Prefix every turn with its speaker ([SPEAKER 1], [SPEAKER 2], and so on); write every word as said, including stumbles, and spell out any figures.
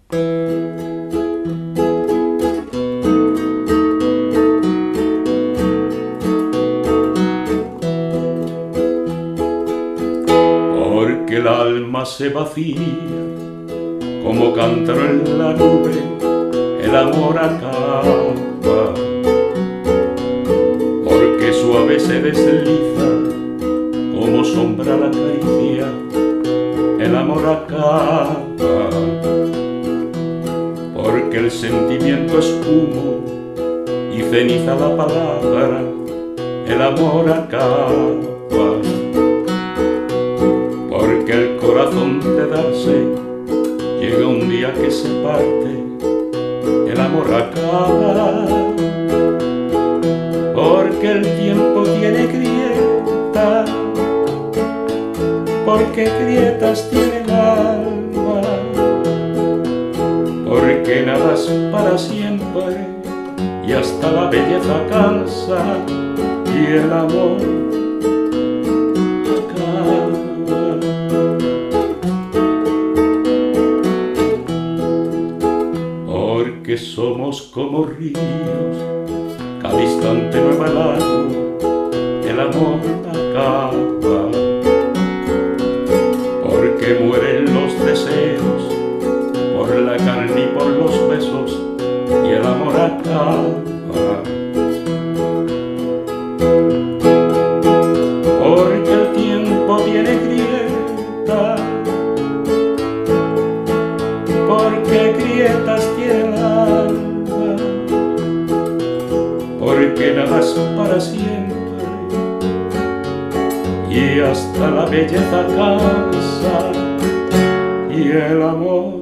[SPEAKER 1] Porque el alma se vacía como cántaro en la nube, el amor acaba. Porque suave se desliza como sombra la caricia, el amor acaba. Porque el sentimiento es humo y ceniza la palabra, el amor acaba. Porque el corazón de darse llega un día que se parte, el amor acaba. Porque el tiempo tiene grietas, porque grietas tiene el alma, porque nada es para siempre y hasta la belleza cansa y el amor acaba. Porque somos como ríos, cada instante nueva el agua, el amor acaba. Porque mueren los deseos por la carne y por los besos y el amor acaba. Porque el tiempo tiene grietas, porque grietas tiene el alma, porque nada es para siempre y hasta la belleza cansa y el amor